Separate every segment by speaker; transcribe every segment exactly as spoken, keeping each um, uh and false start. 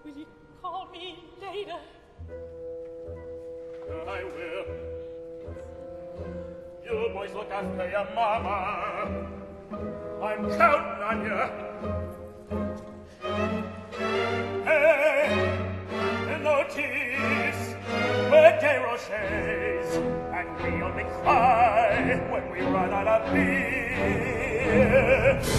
Speaker 1: Will you call me later?
Speaker 2: I will. You boys look after your mama. I'm counting on you. Hey, notice we're des rochers, and we only cry when we run out of beer.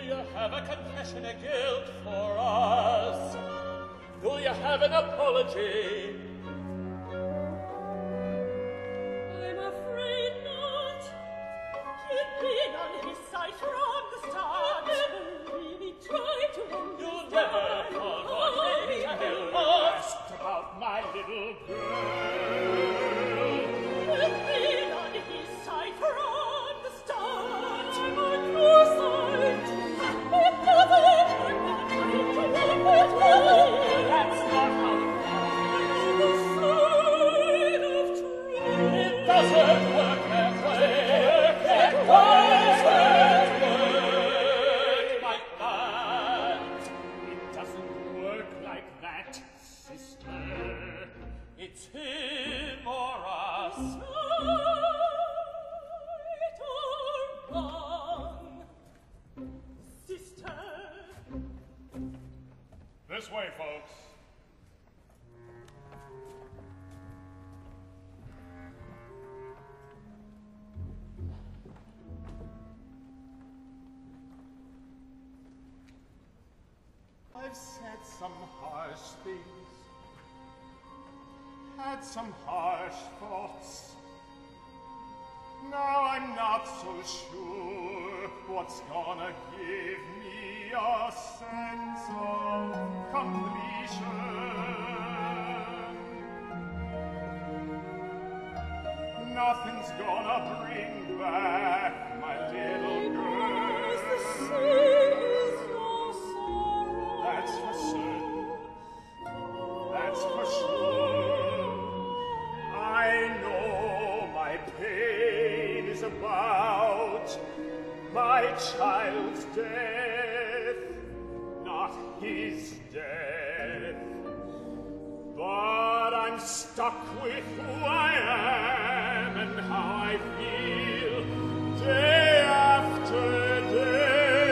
Speaker 2: you have a confession of guilt for us? Do you have an apology?
Speaker 1: I'm afraid not. He'd been on his side from the start. Never really tried to understand.
Speaker 2: You never thought what he help us about my little girl.
Speaker 1: He'd been on his side from the start. I'm on your side. It doesn't hurt that I need to walk with you.
Speaker 2: That's not how
Speaker 1: On the side of truth.
Speaker 2: it doesn't work that way. It doesn't work like that. It doesn't work like that, sister. It's him or us.
Speaker 1: Right or wrong, sister.
Speaker 2: This way, folks. I've said some harsh things, had some harsh thoughts. Now I'm not so sure what's gonna give me a sense of completion. Nothing's gonna bring back my little girl. That's for certain. That's for sure. I know my pain is about my child's death, not his death. But I'm stuck with who I am and how I feel day after day.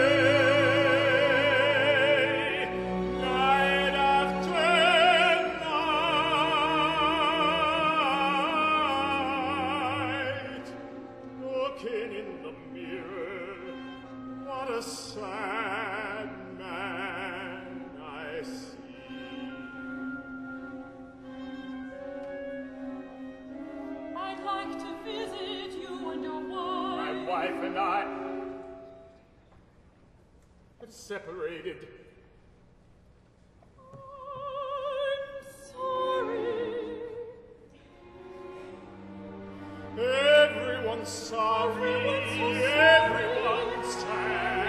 Speaker 2: Sad man I see.
Speaker 1: I'd like to visit you and your wife.
Speaker 2: My wife and I have separated.
Speaker 1: I'm sorry.
Speaker 2: Everyone's sorry. Everyone's sad.